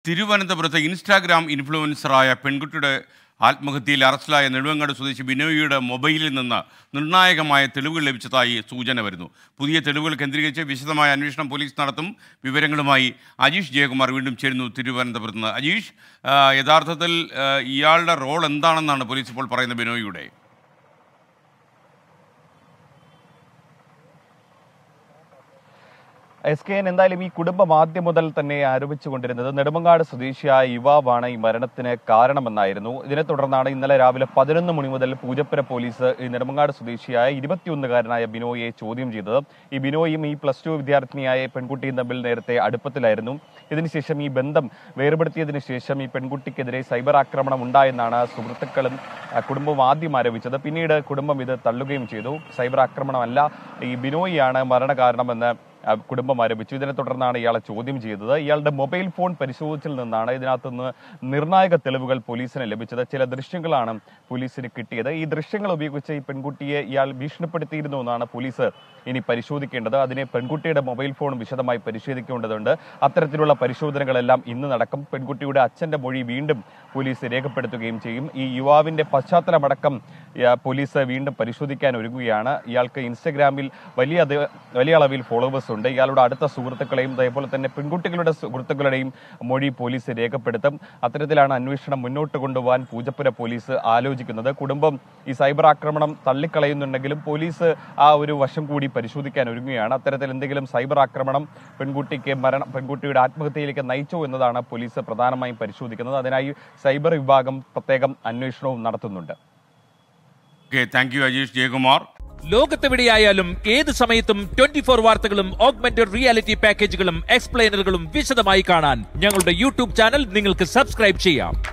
തിരുവനന്തപുരത്ത് ഇൻസ്റ്റാഗ്രാം ഇൻഫ്ലുവൻസറായ പെൺകുട്ടിയുടെ ആത്മഹത്യയിൽ അറസ്റ്റിലായ നെടുവങ്ങാട് സ്വദേശി ബിനോയിയുടെ മൊബൈലിൽ നിന്ന് നിർണായകമായ തെളിവുകൾ ലഭിച്ചതായി സൂചന വരുന്നു. പുതിയ തെളിവുകൾ കേന്ദ്രീകരിച്ച് വിശദമായ അന്വേഷണം പോലീസ് നടത്തും. വിവരങ്ങളുമായി അജീഷ് ജയകുമാർ വീണ്ടും ചേരുന്നു തിരുവനന്തപുരത്ത് നിന്ന്. അജീഷ്, യഥാർത്ഥത്തിൽ ഇയാളുടെ റോൾ എന്താണെന്നാണ് പോലീസ് ഇപ്പോൾ പറയുന്നത് ബിനോയിയുടെ? SKN എന്തായാലും ഈ കുടുംബം ആദ്യം മുതൽ തന്നെ ആരോപിച്ചുകൊണ്ടിരുന്നത് നെടുമങ്ങാട് സ്വദേശിയായ യുവാവാണ് ഈ മരണത്തിന് കാരണമെന്നായിരുന്നു. ഇതിനെ തുടർന്നാണ് ഇന്നലെ രാവിലെ 11 മണി മുതൽ പൂജപ്പുര പോലീസ് ഈ നെടുമങ്ങാട് സ്വദേശിയായ 21-കാരനായ ബിനോയിയെ ചോദ്യം ചെയ്തത്. ഈ ബിനോയും ഈ +2 വിദ്യാർത്ഥിനിയായ പെൺകുട്ടിയും തമ്മിൽ നേരത്തെ അടുപ്പത്തിലായിരുന്നു. ഇതിനുശേഷം ഈ ബന്ധം വേർപെടുത്തിയതിനു ശേഷം ഈ പെൺകുട്ടിക്കെതിരെ സൈബർ ആക്രമണം ഉണ്ടായെന്നാണ് സുഹൃത്തുക്കളും കുടുംബവും ആദ്യം ആരോപിച്ചത്. പിന്നീട് കുടുംബം ഇത് തള്ളുകയും ചെയ്തു. സൈബർ ആക്രമണമല്ല, ഈ ബിനോയിയാണ് മരണകാരണമെന്ന് കുടുംബം ആരോപിച്ചു. ഇതിനെ തുടർന്നാണ് ഇയാളെ ചോദ്യം ചെയ്തത്. ഇയാളുടെ മൊബൈൽ ഫോൺ പരിശോധിച്ചിൽ നിന്നാണ് ഇതിനകത്തുനിന്ന് നിർണായക തെളിവുകൾ പോലീസിന് ലഭിച്ചത്. ചില ദൃശ്യങ്ങളാണ് പോലീസിന് കിട്ടിയത്. ഈ ദൃശ്യങ്ങൾ ഉപയോഗിച്ച് ഈ പെൺകുട്ടിയെ ഇയാൾ ഭീഷണിപ്പെടുത്തിയിരുന്നു എന്നാണ് പോലീസ് ഇനി പരിശോധിക്കേണ്ടത്. അതിനെ പെൺകുട്ടിയുടെ മൊബൈൽ ഫോൺ വിശദമായി പരിശോധിക്കേണ്ടതുണ്ട്. അത്തരത്തിലുള്ള പരിശോധനകളെല്ലാം ഇന്ന് നടക്കും. പെൺകുട്ടിയുടെ അച്ഛന്റെ മൊഴി വീണ്ടും പോലീസ് രേഖപ്പെടുത്തുകയും ചെയ്യും. ഈ യുവാവിന്റെ പശ്ചാത്തലമടക്കം പോലീസ് വീണ്ടും പരിശോധിക്കാൻ ഒരുങ്ങുകയാണ്. ഇയാൾക്ക് ഇൻസ്റ്റഗ്രാമിൽ വലിയ അളവിൽ ഫോളോവേഴ്സ് ഉണ്ട്. ഇയാളുടെ അടുത്ത സുഹൃത്തുക്കളെയും അതേപോലെ തന്നെ പെൺകുട്ടികളുടെ സുഹൃത്തുക്കളുടെയും മൊഴി പോലീസ് രേഖപ്പെടുത്തും. അത്തരത്തിലാണ് അന്വേഷണം മുന്നോട്ട് കൊണ്ടുപോകാൻ പൂജപ്പുര പോലീസ് ആലോചിക്കുന്നത്. കുടുംബം ഈ സൈബർ ആക്രമണം തള്ളിക്കളയുന്നുണ്ടെങ്കിലും പോലീസ് ആ ഒരു വശം കൂടി പരിശോധിക്കാൻ ഒരുങ്ങുകയാണ്. അത്തരത്തിൽ എന്തെങ്കിലും സൈബർ ആക്രമണം പെൺകുട്ടിയുടെ ആത്മഹത്യയിലേക്ക് നയിച്ചോ എന്നതാണ് പോലീസ് പ്രധാനമായും പരിശോധിക്കുന്നത്. അതിനായി സൈബർ വിഭാഗം പ്രത്യേകം അന്വേഷണവും നടത്തുന്നുണ്ട്. Thank you Ajeesh Jayakumar. ലോകത്തെവിടെയായാലും ഏത് സമയത്തും 24 വാർത്തകളും ഓഗ്മെന്റഡ് റിയാലിറ്റി പാക്കേജുകളും എക്സ്പ്ലെയിനറുകളും വിശദമായി കാണാൻ ഞങ്ങളുടെ യൂട്യൂബ് ചാനൽ നിങ്ങൾക്ക് സബ്സ്ക്രൈബ് ചെയ്യാം.